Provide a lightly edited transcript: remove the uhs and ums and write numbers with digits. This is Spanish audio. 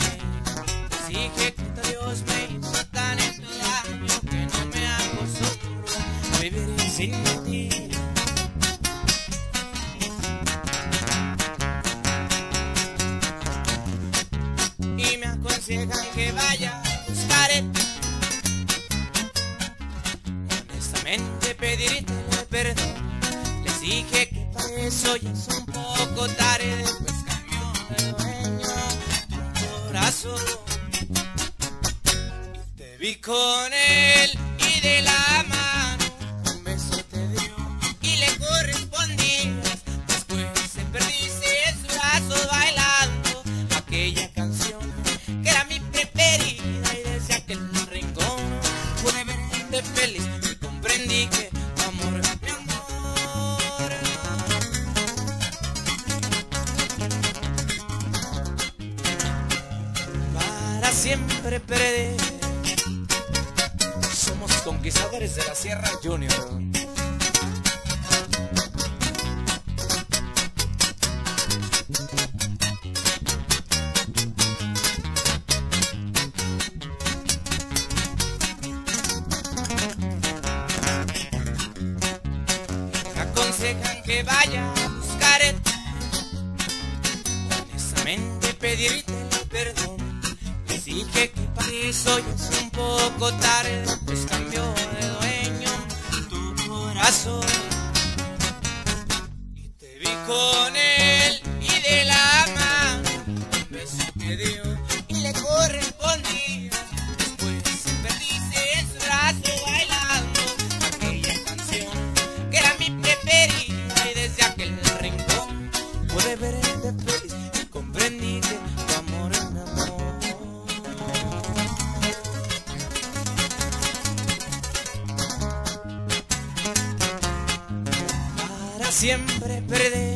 Les dije que Dios me hizo tan daño que no me acostumbro a vivir sin ti. Y me aconsejan que vaya a buscar honestamente pedirte perdón. Les dije que para eso ya es un poco tarde, pues cambió de dueño tu corazón. Y te vi con él y de la mano un beso te dio y le correspondías. Después se perdiste en sus brazos bailando aquella canción que era mi preferida, y desde aquel rincón pude verte feliz y comprendí que tu amor, mi amor, para siempre perder. Somos conquistadores de la Sierra Junior. Aconsejan que vaya a buscar honestamente pedirte perdón. Les dije que para eso ya es un poco tarde, pues cambió de dueño tu corazón. Y te vi con él y de la mano un beso te dio y le correspondías. Después perdiste en su brazo bailando aquella canción que era mi preferida, y desde aquel rincón pude verte feliz y comprendí que tu amor es mi amor. Para siempre perder.